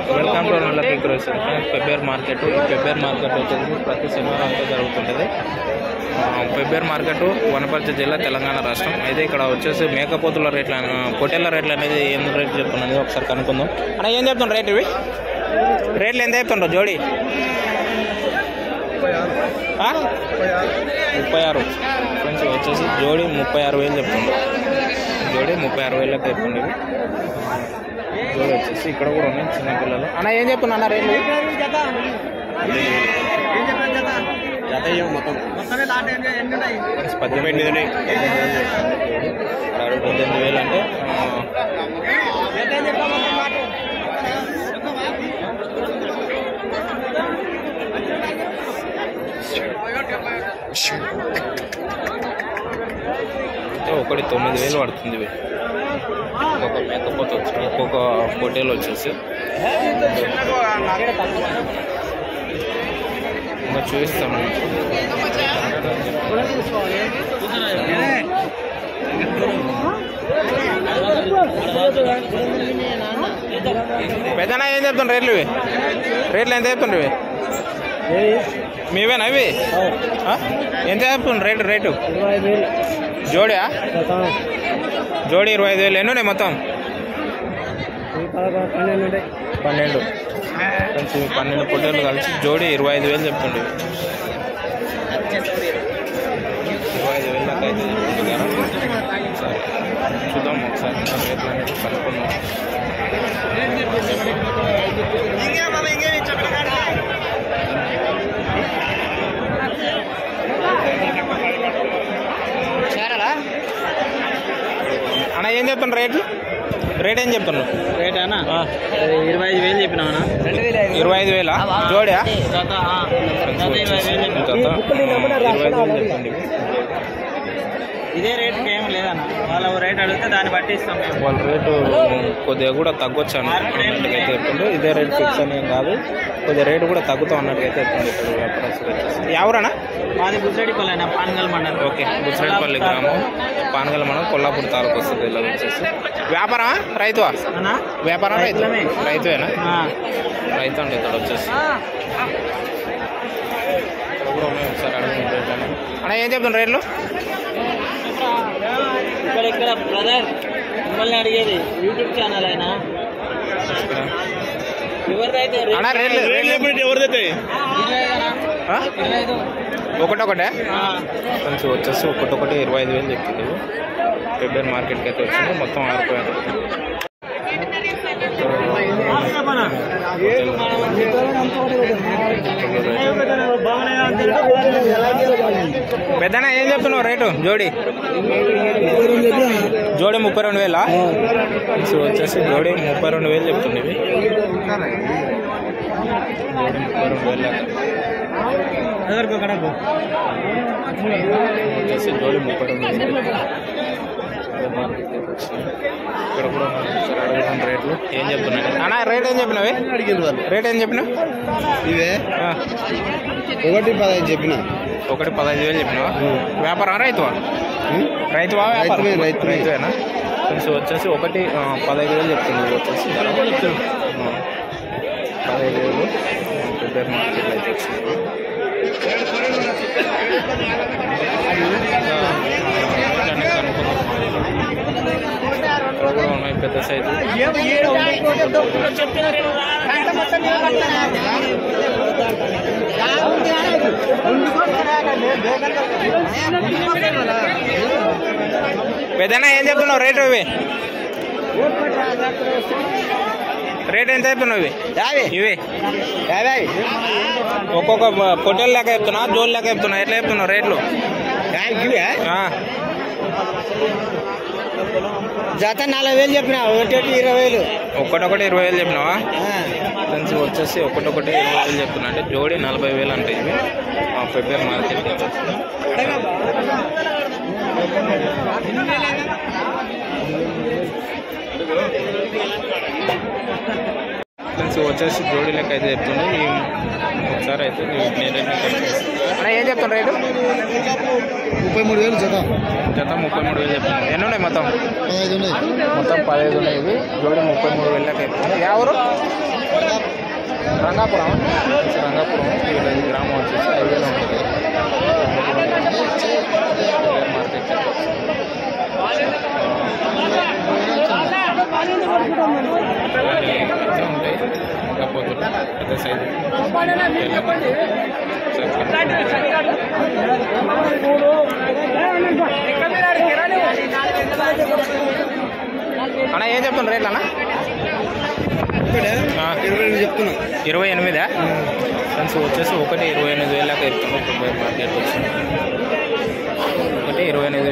Welcome to lucky grocery February market. ఈ February market వచ్చేసి ప్రతి శనివారం అయితే జరుగుతుంటుంది. ఫెబ్రవరి మార్కెట్ వనపర్తి జిల్లా తెలంగాణ రాష్ట్రం. అయితే ఇక్కడ వచ్చేసి మేకపోతుల రేట్లు పొట్టేళ్ల రేట్లు అనేది ఏం రేట్లు చెప్తున్నది ఒకసారి కనుక్కుందాం. అన్న ఏం చెప్తుండ్రు రేట్ ఇవి? రేట్లు ఎంత చెప్తుండ్రు జోడి? 36 ఫ్రెండ్స్. వచ్చేసి జోడి 36,000 చెప్తుండ్రు. జోడి 36,000 చెప్తుండ్రు. జోడి వచ్చేసి ఇక్కడ కూడా ఉన్నాయి చిన్నపిల్లలు. అన్న ఏం చెప్తున్నా అన్న రేట్లు? 18,000 అంటే ఒకటి 9,000 పడుతుంది. ఒక్కొక్క మేకపోతే వచ్చి ఒక్కొక్క పొట్టేలు వచ్చేసి ఇంకా చూపిస్తాను. పెద్దనా ఏం చెప్తుండ్రు రేట్లు? ఇవి రేట్లు ఎంత చెప్తుండ్రు? ఇవి మీవేనా? ఇవి ఎంత చెప్తుండ్రు రేటు? జోడియా? జోడి 25,000. ఎన్ని ఉన్నాయి మొత్తం? 12 కొంచెం 12 పొట్టేలు కలిసి జోడి 25,000 చెప్తుండే. 25,000 దాకా అయితే చెప్తున్నారు. సరే చూద్దాం ఒకసారి రేట్లు అనేది కనుక్కుందాం. అన్న ఏం చెప్తున్నారు రేట్లు? రేట్ ఏం చెప్తున్నావు? రేట్ అన్న 25,000 చెప్పినా. 25,000 జోడియా? 25,000 చెప్తుంది. ఇదే రేటుకి ఏం లేదన్న. వాళ్ళ రేట్ అడిగితే దాన్ని బట్టి ఇస్తాం. వాళ్ళ రేటు కొద్దిగా కూడా తగ్గొచ్చు అన్నట్టుగా అయితే చెప్తుండే. ఇదే రేట్ ఫిక్స్ అని ఏం కాదు, కొద్దిగా రేటు కూడా తగ్గుతాం అన్నట్టుగా అయితే చెప్తుంది. ఇక్కడ వ్యాపారస్తులు ఎవరన్నా? మాది బుజ్జడిపల్లి అన్న, పానగల్ మండలం. ఓకే, బుజ్జడిపల్లి గ్రామం, పానగల్ మండలం, కొల్లాపూర్ తాలూకు వస్తుంది. ఇలా వచ్చేసి వ్యాపారమా రైతువా? వ్యాపారం రైతువేనా? రైతు అండి. ఇక్కడ వచ్చేసి ఒకసారి అడుగుతుంది అన్న ఏం చెప్తున్నారు రేట్లు? ఇక్కడ బ్రదర్ మిమ్మల్ని అడిగేది యూట్యూబ్ ఛానల్ అయినా ఎవరిదైతే ఎవరిదైతే ఒకటొకటే కొంచెం వచ్చేసి ఒకటొకటి 25,000 చెప్తుంది. ఫెబ్రవరి మార్కెట్కి అయితే వచ్చింది. మొత్తం 6,000. పెద్దనా ఏం చెప్తున్నావు రేటు? జోడి 32,000. వచ్చేసి జోడి 32,000 చెప్తుంది. జోడి 32,000 వచ్చేసి జోడి 32,000. ఇక్కడ కూడా అడుగుతున్న రేట్లు ఏం చెప్తున్నాయి అన్న? రేట్ ఏం చెప్పినవి? రేట్ ఏం చెప్పినావు? ఇవే 1,15,000 చెప్పిన. 1,15,000 చెప్పినావా? వ్యాపారం రైతువా? రైతువేనా? కొంచెం వచ్చేసి 1,15,000 చెప్తుంది. వచ్చేసి 15,000 ఫెబ్రవరి మార్కెట్లో అయితే వచ్చింది. కూడా ఉన్నాయి పెద్ద సైజు. పెద్దనా ఏం చెప్తున్నావు రేటు? ఇవి రేట్ ఎంత చెప్తున్నావు? ఇవి ఒక్కొక్క పొట్టేలు లెక్క చెప్తున్నా, జోలు లెక్క చెప్తున్నా, ఎట్లా చెప్తున్నావు రేట్లు? జత 4,000 చెప్పినా. ఒకటి 20,000. ఒక్కటొకటి 20,000 చెప్పినావా? ఫ్రెండ్స్ వచ్చేసి ఒకటొకటి 20,000 చెప్తున్నా. అంటే జోడి 40,000 అంటే ఇవి ఫెబ్రవరి మార్కెట్. ఫ్రెండ్స్ వచ్చేసి జోడి లెక్క అయితే చెప్తుంది. ఒకసారి అయితే ఏం చెప్తున్నా రేటు? 33,000 జత. జత 33,000 చెప్తున్నాను. ఎన్ని ఉన్నాయి మొత్తం? 15 ఉన్నాయి. మొత్తం 15 ఉన్నాయి. ఇవి జోడి 33,000 చెప్తున్నాయి. ఎవరు? రంగాపురం వీళ్ళ గ్రామం వచ్చేసి 5,000 ఉంటుంది మార్కెట్ ఉంటాయి రంగపోతులు పెద్ద సైజు అన్న ఏం చెప్తాను రేట్లు అన్న చెప్తున్నా 28 ఫ్రెండ్స్ వచ్చేసి 1,28,000 దాకా చెప్తున్నాం మార్కెట్ వచ్చి 1,28,000